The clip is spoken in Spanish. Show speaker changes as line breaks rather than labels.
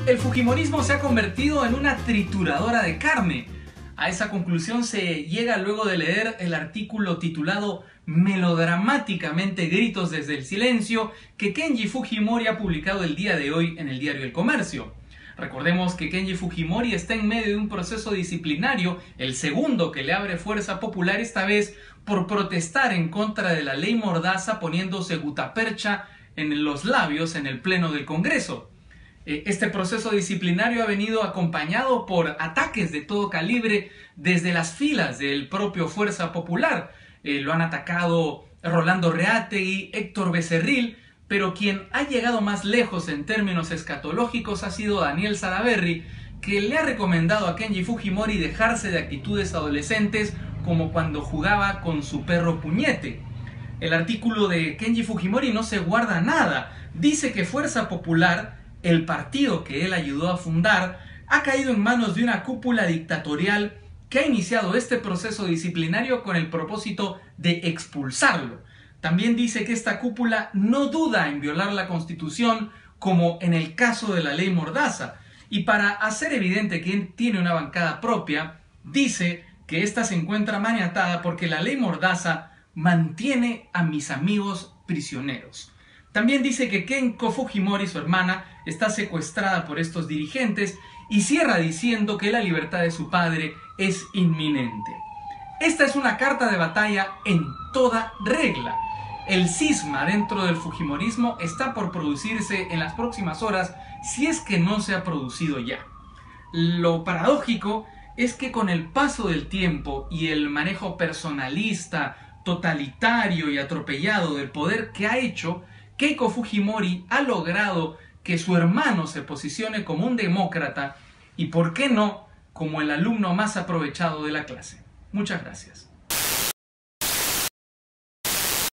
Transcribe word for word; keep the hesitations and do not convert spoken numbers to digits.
El fujimorismo se ha convertido en una trituradora de carne. A esa conclusión se llega luego de leer el artículo titulado melodramáticamente Gritos desde el silencio que Kenji Fujimori ha publicado el día de hoy en el diario El Comercio. Recordemos que Kenji Fujimori está en medio de un proceso disciplinario, el segundo que le abre Fuerza Popular, esta vez por protestar en contra de la ley Mordaza poniéndose gutapercha en los labios en el pleno del Congreso. Este proceso disciplinario ha venido acompañado por ataques de todo calibre desde las filas del propio Fuerza Popular. Eh, lo han atacado Rolando Reategui, Héctor Becerril, pero quien ha llegado más lejos en términos escatológicos ha sido Daniel Salaverry, que le ha recomendado a Kenji Fujimori dejarse de actitudes adolescentes como cuando jugaba con su perro Puñete. El artículo de Kenji Fujimori no se guarda nada. Dice que Fuerza Popular, el partido que él ayudó a fundar, ha caído en manos de una cúpula dictatorial que ha iniciado este proceso disciplinario con el propósito de expulsarlo. También dice que esta cúpula no duda en violar la Constitución, como en el caso de la ley Mordaza. Y para hacer evidente que tiene una bancada propia, dice que esta se encuentra maniatada porque la ley Mordaza mantiene a mis amigos prisioneros. También dice que Keiko Fujimori, su hermana, está secuestrada por estos dirigentes y cierra diciendo que la libertad de su padre es inminente. Esta es una carta de batalla en toda regla. El cisma dentro del fujimorismo está por producirse en las próximas horas, si es que no se ha producido ya. Lo paradójico es que con el paso del tiempo y el manejo personalista, totalitario y atropellado del poder que ha hecho, Keiko Fujimori ha logrado que su hermano se posicione como un demócrata y, ¿por qué no?, como el alumno más aprovechado de la clase. Muchas gracias.